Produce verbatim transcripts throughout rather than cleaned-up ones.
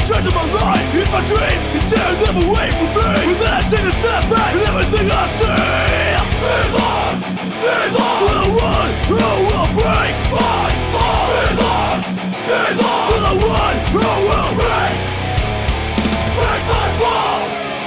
straight to my life. It's my dream, it's tearing them away from me. And then I take a step back, and everything I see be lost, be lost. To the one who will break my fall. Be lost, be lost. To the one who will break, break my fall.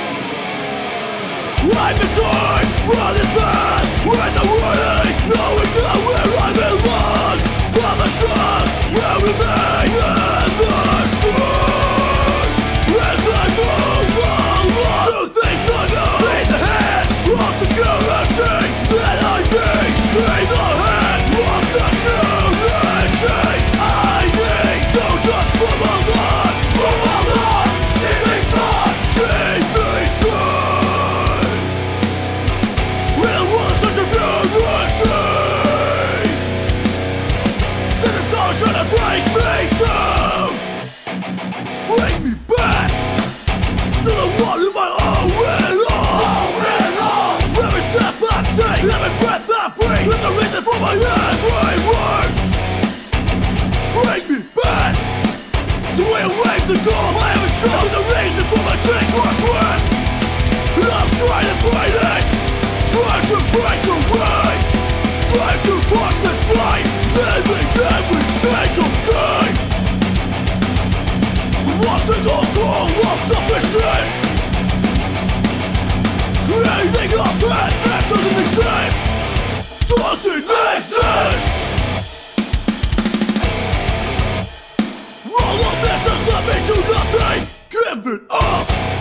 I've been torn from this path, with the warning, knowing not where I belong. But the trust will remain in the sun. As I move along, do things I know. In the hand of security, that I need. In the hand of security, I need to just move along, move along. Keep me strong, keep me strong. We're the ones such a purity. Since trying to break me down, bring me back to the one whom I owe it all. Owe it all. Every step I take, every breath I breathe, is the reason for my every word. Bring me back to where it waves to go. I am strong, the reason for my sacred sweat. I'm trying to fight it, trying to break away, trying to watch this light, living every single day. One single goal of selfishness, creating a path that doesn't exist, doesn't exist. All of this has led me to nothing. Give it up.